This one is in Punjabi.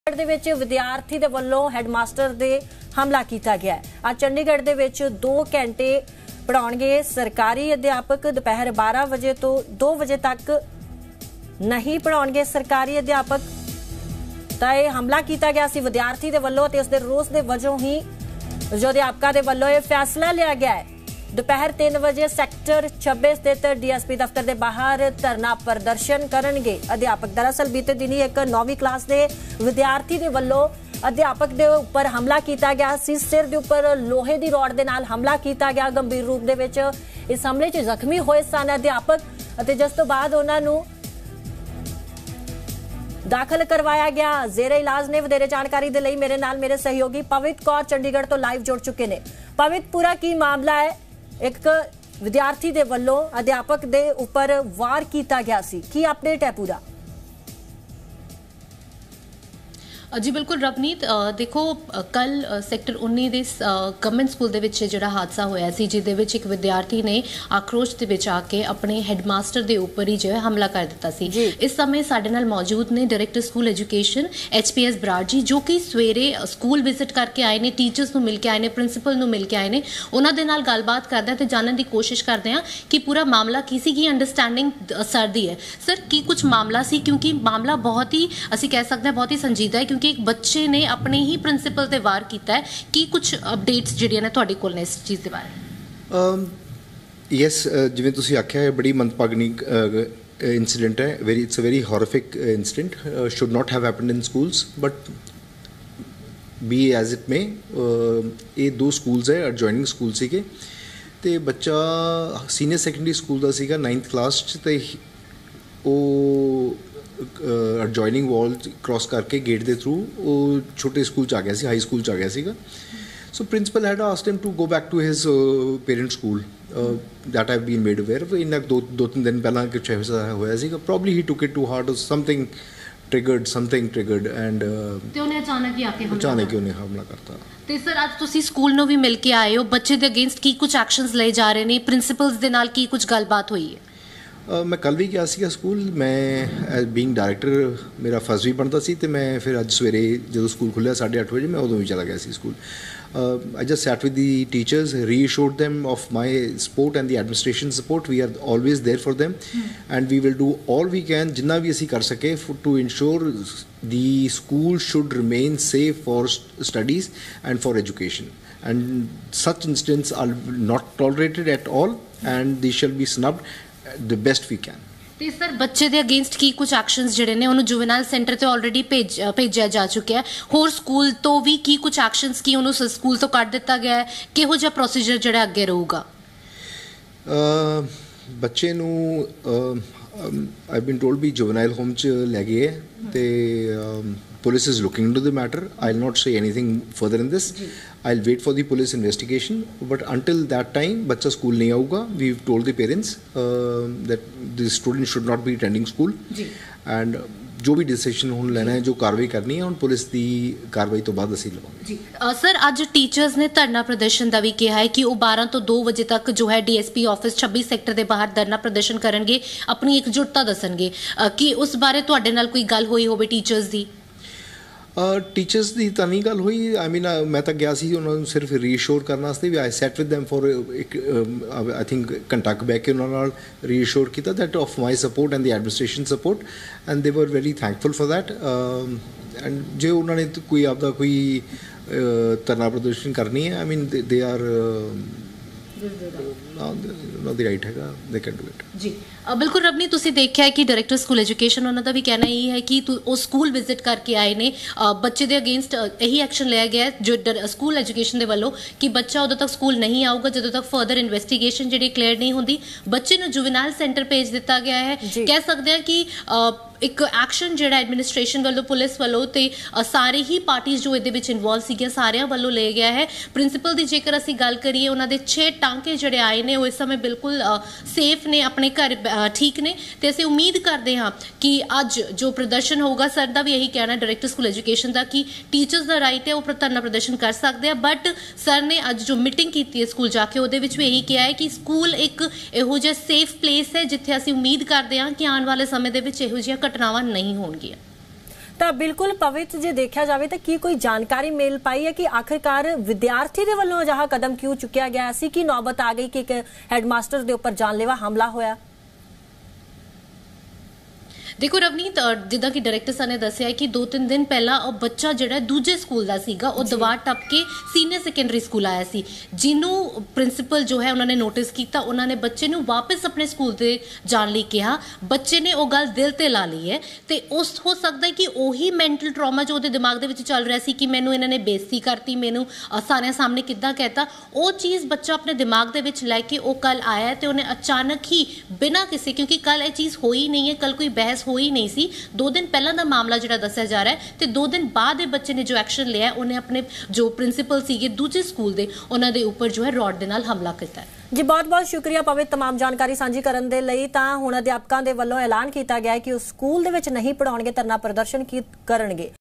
ਦੇ ਵਿੱਚ ਵਿਦਿਆਰਥੀ ਦੇ ਵੱਲੋਂ ਹੈਡਮਾਸਟਰ ਦੇ ਹਮਲਾ ਕੀਤਾ ਗਿਆ ਹੈ। ਅੱਜ ਚੰਡੀਗੜ੍ਹ ਦੇ ਵਿੱਚ 2 ਘੰਟੇ ਪੜਾਉਣਗੇ ਸਰਕਾਰੀ ਅਧਿਆਪਕ। ਦੁਪਹਿਰ 12 ਵਜੇ ਤੋਂ 2 ਵਜੇ ਤੱਕ ਨਹੀਂ ਪੜਾਉਣਗੇ ਸਰਕਾਰੀ ਅਧਿਆਪਕ। ਤਾਂ ਇਹ ਹਮਲਾ ਕੀਤਾ ਗਿਆ ਸੀ ਵਿਦਿਆਰਥੀ ਦੇ ਵੱਲੋਂ ਤੇ ਉਸ ਦੇ ਰੋਸ ਦੇ ਵਜੋਂ ਹੀ ਜੋ ਅਧਿਆਪਕਾਂ ਦੇ ਵੱਲੋਂ ਇਹ ਫੈਸਲਾ ਲਿਆ ਗਿਆ ਹੈ। दोपहर 3 बजे सैक्टर 26 स्थित डीएसपी दफ्तर के बाहर धरना प्रदर्शन करेंगे अध्यापक। दरअसल बीते दिन ही एक 9वीं क्लास के विद्यार्थी के वल्लों अध्यापक के उपर हमला किया गया सी। सिर के उपर लोहे की रॉड के नाल हमला किया गया गंभीर रूप दे विच। इस हमले च जख्मी होए सन अध्यापक जिस तो बाद उन्होंने दाखिल करवाया गया जेरे इलाज ने। वधेरे जानकारी दे लई मेरे नाल मेरे सहयोगी पवित कौर चंडीगढ़ तो लाइव जुड़ चुके ने। पवित, पूरा की मामला है? एक विद्यार्थी दे वल्लों अध्यापक दे उपर वार किया गया सी, की अपडेट है पूरा? जी बिल्कुल रवनीत, देखो कल सैक्टर 19 ਦੇ ਗਵਰਨਮੈਂਟ ਸਕੂਲ ਦੇ ਵਿੱਚ ਜਿਹੜਾ ਹਾਦਸਾ ਹੋਇਆ ਸੀ ਜਿਹਦੇ ਵਿੱਚ ਇੱਕ ਵਿਦਿਆਰਥੀ ਨੇ ਆਕਰੋਸ਼ ਦੇ ਵਿੱਚ ਆ ਕੇ ਆਪਣੇ ਹੈਡਮਾਸਟਰ ਦੇ ਉੱਪਰ ਹੀ ਜੋ ਹੈ ਹਮਲਾ ਕਰ ਦਿੱਤਾ ਸੀ। ਇਸ ਸਮੇਂ ਸਾਡੇ ਨਾਲ ਮੌਜੂਦ ਨੇ director school education HPS Brar ji, ਜੋ ਕਿ ਸਵੇਰੇ ਸਕੂਲ ਵਿਜ਼ਿਟ ਕਰਕੇ ਆਏ ਨੇ, ਟੀਚਰਸ ਨੂੰ ਮਿਲ ਕੇ ਆਏ ਨੇ, ਪ੍ਰਿੰਸੀਪਲ ਨੂੰ ਮਿਲ ਕੇ ਆਏ ਨੇ। ਉਹਨਾਂ ਦੇ ਨਾਲ ਗੱਲਬਾਤ ਕਰਦੇ ਹਾਂ ਤੇ ਜਾਣਨ ਦੀ ਕੋਸ਼ਿਸ਼ ਕਰਦੇ ਹਾਂ ਕਿ ਪੂਰਾ ਮਾਮਲਾ ਕੀ ਸੀ, ਕੀ ਅੰਡਰਸਟੈਂਡਿੰਗ ਸਰ ਦੀ ਹੈ। ਸਰ, ਕੀ ਕੁਝ ਮਾਮਲਾ ਸੀ? ਕਿਉਂਕਿ ਮਾਮਲਾ ਬਹੁਤ ਹੀ ਅਸੀਂ ਕਹਿ ਸਕਦੇ ਹਾਂ ਬਹੁਤ ਹੀ ਸੰਜੀਦਾ ਹੈ, ਕਿਉਂਕਿ ਇੱਕ ਬੱਚੇ ਨੇ ਆਪਣੇ ਹੀ ਪ੍ਰਿੰਸੀਪਲ ਤੇ ਵਾਰ ਕੀਤਾ ਹੈ। ਕੀ ਕੁਝ ਅਪਡੇਟਸ ਜਿਹੜੀਆਂ ਨੇ ਤੁਹਾਡੇ ਕੋਲ ਨੇ ਇਸ ਚੀਜ਼ ਦੇ ਬਾਰੇ? ਯੈਸ, ਜਿਵੇਂ ਤੁਸੀਂ ਆਖਿਆ ਹੈ ਬੜੀ ਮੰਦਭਾਗਨੀ incident ਹੈ। it's a very horrific incident, should not have happened in schools, but be as it may, ਇਹ 2 ਸਕੂਲਸ ਹੈ, adjoining ਸਕੂਲ ਸੀਗੇ ਤੇ ਬੱਚਾ ਸੀਨੀਅਰ ਸੈਕੰਡਰੀ ਸਕੂਲ ਦਾ ਸੀਗਾ 9th ਕਲਾਸ 'ਚ ਤੇ ਉਹ adjoining wall cross करके गेट के थ्रू वो छोटे स्कूल च आ गया सी, हाई स्कूल च आ गया सीगा। So principal had asked him to go back to his parent school, that I've been made aware of। इन 2-3 दिन पहला कुछ ऐसा होया सीगा, probably he took it to heart or something triggered and ਤੇ ਉਹਨੇ ਅਚਾਨਕ ਹੀ ਉਹਨੇ ਹਮਲਾ ਕਰਤਾ। ਤੇ ਸਰ ਅੱਜ ਤੁਸੀਂ ਸਕੂਲ ਨੂੰ ਵੀ ਮਿਲ ਕੇ ਆਏ ਹੋ, ਬੱਚੇ ਦੇ ਅਗੇਂਸਟ ਕੀ ਕੁਝ ਐਕਸ਼ਨਸ ਲਏ ਜਾ ਰਹੇ ਨੇ, ਪ੍ਰਿੰਸੀਪਲਸ ਦੇ ਨਾਲ ਕੀ ਕੁਝ ਗੱਲਬਾਤ ਹੋਈ ਹੈ? मैं कल भी गया सीगा स्कूल। मैं बीइंग डायरैक्टर मेरा फर्स्ट भी बनता सी, तो मैं फिर अज सवेरे जो स्कूल खुलिया 8:30 बजे मैं उदों भी चला गया सी school. I just sat with the teachers, reassured them of my support and the administration support. We are always there for them, and we will do all we can जिन्ना भी असी कर सके to ensure the school should remain safe for studies and for education. And such incidents are not tolerated at all, and they shall be snubbed the best we can। ਤੇ ਸਰ ਬੱਚੇ ਦੇ ਅਗੇਂਸਟ ਕੀ ਕੁਝ ਐਕਸ਼ਨਸ ਜਿਹੜੇ ਨੇ ਉਹਨੂੰ ਜੁਵੈਨਾਈਲ ਸੈਂਟਰ ਤੇ ਆਲਰੇਡੀ ਭੇਜਿਆ ਜਾ ਚੁੱਕਿਆ ਹੈ, ਹੋਰ ਸਕੂਲ ਤੋਂ ਵੀ ਕੀ ਕੁਝ ਐਕਸ਼ਨਸ ਕੀ ਉਹਨੂੰ ਸਕੂਲ ਤੋਂ ਕੱਢ ਦਿੱਤਾ ਗਿਆ ਹੈ, ਕਿਹੋ ਜਿਹਾ ਪ੍ਰੋਸੀਜਰ ਜਿਹੜਾ ਅੱਗੇ ਰਹੂਗਾ? ਬੱਚੇ ਨੂੰ I've been told ਵੀ ਜੁਵੈਨਾਈਲ ਹੋਮ 'ਚ ਲੈ ਗਏ ਹੈ ਤੇ police is looking into the matter. I'll not say anything further in this. I'll wait for the police investigation, but until that time बच्चा स्कूल नहीं आऊगा। We've told the parents that the student should not be attending school, and जो भी डिसीजन ਹੁਣ ਲੈਣਾ ਹੈ, ਜੋ ਕਾਰਵਾਈ ਕਰਨੀ ਹੈ ਹੁਣ ਪੁਲਿਸ ਦੀ ਕਾਰਵਾਈ ਤੋਂ ਬਾਅਦ ਅਸੀਂ ਲਵਾਂਗੇ। ਜੀ ਸਰ, ਅੱਜ ਟੀਚਰਸ ਨੇ ਧਰਨਾ ਪ੍ਰਦਰਸ਼ਨ ਦਾ ਵੀ ਕਿਹਾ ਹੈ ਕਿ ਉਹ 12 ਤੋਂ 2 ਵਜੇ ਤੱਕ ਜੋ ਹੈ DSP ਆਫਿਸ 26 ਸੈਕਟਰ ਦੇ ਬਾਹਰ ਧਰਨਾ ਪ੍ਰਦਰਸ਼ਨ ਕਰਨਗੇ, ਆਪਣੀ ਇਕਜੁੱਟਤਾ ਦੱਸਣਗੇ। ਕੀ ਉਸ ਬਾਰੇ ਤੁਹਾਡੇ ਨਾਲ ਕੋਈ ਗੱਲ ਹੋਈ ਹੋਵੇ ਟੀਚਰਸ ਦੀ? ਟੀਚਰਸ ਦੀ ਤਾਂ ਨਹੀਂ ਗੱਲ ਹੋਈ। ਆਈ ਮੀਨ ਮੈਂ ਤਾਂ ਗਿਆ ਸੀ ਉਹਨਾਂ ਨੂੰ ਸਿਰਫ ਰੀਅਸ਼ੋਰ ਕਰਨ ਵਾਸਤੇ ਵੀ। I sat with them for ਇੱਕ ਆਈ ਥਿੰਕ ਘੰਟਾ ਕੁ ਬਹਿ ਕੇ ਉਹਨਾਂ ਨਾਲ ਰੀਅਸ਼ੋਰ ਕੀਤਾ that of my support and the administration support, and they were very thankful for that. And ਜੇ ਉਹਨਾਂ ਨੇ ਕੋਈ ਆਪਦਾ ਕੋਈ ਧਰਨਾ ਪ੍ਰਦਰਸ਼ਨ ਕਰਨੀ ਹੈ, I mean they are the right ਹੈਗਾ, they can do it। ਜੀ ਬਿਲਕੁਲ ਰਬਨੀ, ਤੁਸੀਂ ਦੇਖਿਆ ਕਿ ਡਾਇਰੈਕਟਰ ਸਕੂਲ ਐਜੂਕੇਸ਼ਨ ਉਹਨਾਂ ਦਾ ਵੀ ਕਹਿਣਾ ਇਹ ਹੈ ਕਿ ਉਹ ਸਕੂਲ ਵਿਜ਼ਿਟ ਕਰਕੇ ਆਏ ਨੇ, ਬੱਚੇ ਦੇ ਅਗੇਂਸਟ ਇਹੀ ਐਕਸ਼ਨ ਲਿਆ ਗਿਆ ਜੋ ਸਕੂਲ ਐਜੂਕੇਸ਼ਨ ਦੇ ਵੱਲੋਂ ਕਿ ਬੱਚਾ ਉਦੋਂ ਤੱਕ ਸਕੂਲ ਨਹੀਂ ਆਊਗਾ ਜਦੋਂ ਤੱਕ ਫਰਦਰ ਇਨਵੈਸਟੀਗੇਸ਼ਨ ਜਿਹੜੀ ਕਲੀਅਰ ਨਹੀਂ ਹੁੰਦੀ। ਬੱਚੇ ਨੂੰ ਜੁਵੈਨਾਈਲ ਸੈਂਟਰ ਭੇਜ ਦਿੱਤਾ ਗਿਆ ਹੈ। ਕਹਿ ਸਕਦੇ ਹਾਂ ਕਿ ਇੱਕ ਐਕਸ਼ਨ ਜਿਹੜਾ ਐਡਮਿਨਿਸਟ੍ਰੇਸ਼ਨ ਵੱਲੋਂ, ਪੁਲਿਸ ਵੱਲੋਂ ਤੇ ਸਾਰੇ ਹੀ ਪਾਰਟੀਜ਼ ਜੋ ਇਹਦੇ ਵਿੱਚ ਇਨਵੋਲਵ ਸੀਗੀਆਂ ਸਾਰਿਆਂ ਵੱਲੋਂ ਲਿਆ ਗਿਆ ਹੈ। ਪ੍ਰਿੰਸੀਪਲ ਦੀ ਜੇਕਰ ਅਸੀਂ ਗੱਲ ਕਰੀਏ, ਉਹਨਾਂ ਦੇ 6 ਟਾਂਕੇ ਜਿਹੜੇ ਆਏ ਨੇ ਉਹ ਇਸ ਸਮੇਂ ਬਿਲਕੁਲ ਸੇਫ ਨੇ, ਆਪਣੇ ਘਰ ਠੀਕ ਨੇ ਤੇ ਅਸੀਂ ਉਮੀਦ ਕਰਦੇ ਹਾਂ ਕਿ ਅੱਜ ਜੋ ਪ੍ਰਦਰਸ਼ਨ ਹੋਊਗਾ, ਸਰ ਦਾ ਵੀ ਇਹੀ ਕਹਿਣਾ ਡਾਇਰੈਕਟਰ ਸਕੂਲ ਐਜੂਕੇਸ਼ਨ ਦਾ ਕਿ ਟੀਚਰਸ ਦਾ ਰਾਈਟ ਹੈ ਉਹ ਧਰਨਾ ਪ੍ਰਦਰਸ਼ਨ ਕਰ ਸਕਦੇ ਆ, ਬਟ ਸਰ ਨੇ ਅੱਜ ਜੋ ਮੀਟਿੰਗ ਕੀਤੀ ਹੈ ਸਕੂਲ ਜਾ ਕੇ ਉਹਦੇ ਵਿੱਚ ਵੀ ਇਹੀ ਕਿਹਾ ਹੈ ਕਿ ਸਕੂਲ ਇੱਕ ਇਹੋ ਜਿਹਾ ਸੇਫ ਪਲੇਸ ਹੈ ਜਿੱਥੇ ਅਸੀਂ ਉਮੀਦ ਕਰਦੇ ਹਾਂ ਕਿ ਆਉਣ ਵਾਲੇ ਸਮੇਂ ਦੇ ਵਿੱਚ ਇਹੋ ਜਿਹੀਆਂ ਘਟਨਾਵਾਂ ਨਹੀਂ ਹੋਣਗੀਆਂ। ਤਾਂ ਬਿਲਕੁਲ ਪਵਿੱਤ ਜੇ ਦੇਖਿਆ ਜਾਵੇ ਤਾਂ ਕੀ ਕੋਈ ਜਾਣਕਾਰੀ ਮਿਲ ਪਾਈ ਹੈ ਕਿ ਆਖਿਰਕਾਰ ਵਿਦਿਆਰਥੀ ਦੇ ਵੱਲੋਂ ਅਜਿਹਾ ਕਦਮ ਕਿਉਂ ਚੁੱਕਿਆ ਗਿਆ ਸੀ ਕਿ ਨੌਬਤ ਆ ਗਈ ਕਿ ਇੱਕ ਹੈਡਮਾਸਟਰ ਦੇ ਉੱਪਰ ਜਾਨਲੇਵਾ ਹਮਲਾ ਹੋਇਆ? देखो रवनीत, जिदा कि डायरेक्टर सर ने दसिया कि 2-3 दिन पहला ਉਹ ਬੱਚਾ ਜਿਹੜਾ ਦੂਜੇ ਸਕੂਲ ਦਾ ਸੀਗਾ ਉਹ ਦੀਵਾਰ ਟੱਪ ਕੇ ਸੀਨੀਅਰ ਸੈਕੰਡਰੀ ਸਕੂਲ ਆਇਆ ਸੀ, ਜਿਹਨੂੰ ਪ੍ਰਿੰਸੀਪਲ ਜੋ ਹੈ ਉਹਨਾਂ ਨੇ ਨੋਟਿਸ ਕੀਤਾ। ਉਹਨਾਂ ਨੇ ਬੱਚੇ ਨੂੰ ਵਾਪਸ ਆਪਣੇ ਸਕੂਲ ਤੇ ਜਾਣ ਲਈ ਕਿਹਾ। ਬੱਚੇ ਨੇ ਉਹ ਗੱਲ ਦਿਲ ਤੇ ਲਾ ਲਈ ਹੈ ਤੇ ਉਸ ਹੋ ਸਕਦਾ ਹੈ ਕਿ ਉਹੀ ਮੈਂਟਲ ਟਰਾਮਾ ਜੋ ਉਹਦੇ ਦਿਮਾਗ ਦੇ ਵਿੱਚ ਚੱਲ ਰਿਹਾ ਸੀ ਕਿ ਮੈਨੂੰ ਇਹਨਾਂ ਨੇ ਬੇਇੱਜ਼ਤੀ ਕਰਤੀ, ਮੈਨੂੰ ਸਾਰਿਆਂ ਸਾਹਮਣੇ ਕਿੱਦਾਂ ਕਹਿਤਾ, ਉਹ ਚੀਜ਼ ਬੱਚਾ ਆਪਣੇ ਦਿਮਾਗ ਦੇ ਵਿੱਚ ਲੈ ਕੇ ਉਹ ਕੱਲ ਆਇਆ ਤੇ ਉਹਨੇ ਅਚਾਨਕ ਹੀ ਬਿਨਾਂ ਕਿਸੇ, ਕਿਉਂਕਿ ਕੱਲ ਇਹ ਚੀਜ਼ ਹੋਈ ਨਹੀਂ ਹੈ, ਕੱਲ ਕੋਈ ਬਹਿਸ ਹੋਈ नहीं सी, 2 दिन पहला ਦਾ ਮਾਮਲਾ ਜਿਹੜਾ ਦੱਸਿਆ ਜਾ ਰਿਹਾ ਹੈ ਤੇ 2 ਦਿਨ ਬਾਅਦ ਇਹ ਬੱਚੇ ਨੇ ਜੋ ਐਕਸ਼ਨ ਲਿਆ ਉਹਨੇ ਆਪਣੇ ਜੋ ਪ੍ਰਿੰਸੀਪਲ ਸੀਗੇ ਦੂਜੇ ਸਕੂਲ ਦੇ ਉਹਨਾਂ ਦੇ ਉੱਪਰ ਜੋ ਹੈ ਰੋਡ ਦੇ ਨਾਲ ਹਮਲਾ ਕੀਤਾ। ਜੀ ਬਹੁਤ ਬਹੁਤ ਸ਼ੁਕਰੀਆ ਪਵਿੱਤ तमाम ਜਾਣਕਾਰੀ ਸਾਂਝੀ ਕਰਨ ਦੇ ਲਈ। ਤਾਂ ਹੁਣ ਅਧਿਆਪਕਾਂ ਦੇ ਵੱਲੋਂ ਐਲਾਨ ਕੀਤਾ ਗਿਆ ਹੈ ਕਿ ਉਹ ਸਕੂਲ ਦੇ ਵਿੱਚ ਨਹੀਂ ਪੜਾਉਣਗੇ, ਧਰਨਾ ਪ੍ਰਦਰਸ਼ਨ ਕਰਨਗੇ।